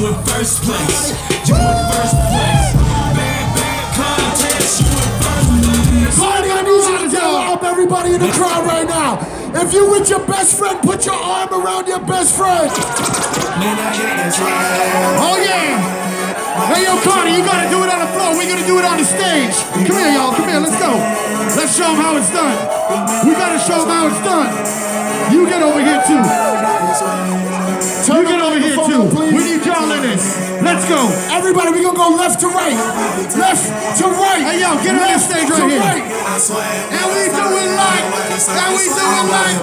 you in first place. You in first place. Bad, bad contest, you in first place. Cardi, I need you to tell up everybody in the crowd right now. If you with your best friend, put your arm around your best friend. Man, I got this right. Oh yeah. Hey yo, Cardi, you gotta do it on the floor. We're gonna do it on the stage. Come here, y'all. Come here. Let's go. Let's show them how it's done. We gotta show them how it's done. You get over here too. You get over here too. We need y'all in this. Let's go. Everybody, we gonna go left to right. Left to right. Hey yo, get on this stage right here. Right. And we do it like. And we do it like.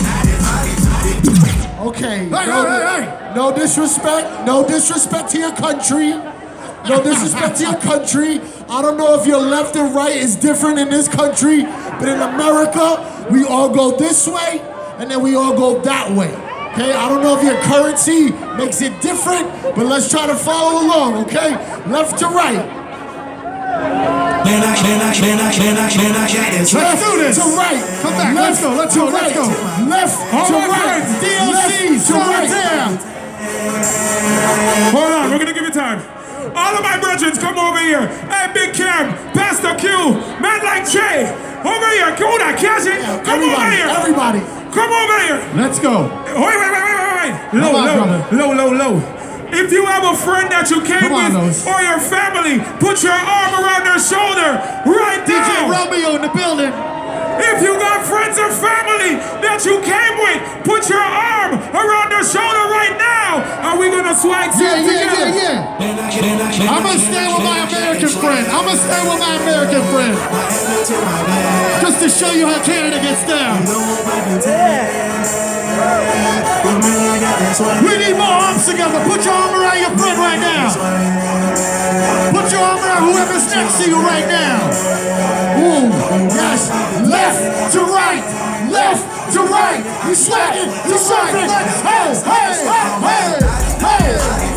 Okay. Hey. No disrespect. No disrespect to your country. No disrespect to your country. I don't know if your left and right is different in this country, but in America, we all go this way, and then we all go that way. Okay? I don't know if your currency makes it different, but let's try to follow along, okay? Left to right. Man, I got this. Let's do this. To right. Come back. Let's go. Let's go. Left to right. DLCs to right. Hold on, we're gonna give you time. All of my brethren, come over here. Hey, Big Cam, Pastor Q, man like Trey, over here. Come on, catch it. Come over here. Everybody. Come over here. Let's go. Wait. Low. If you have a friend that you came with or your family, put your arm around their shoulder right now. DJ Romeo in the building. If you got friends or family that you came with, put your arm around their shoulder right now. Are we gonna swag together? Yeah. I'm gonna stand with my American friend. Just to show you how Canada gets down. We need more arms together. Put your arm around your friend right now. Put your arm around whoever's next to you right now. Ooh, yes. Left to right. Left to right. You swagging. You surfing. Hey.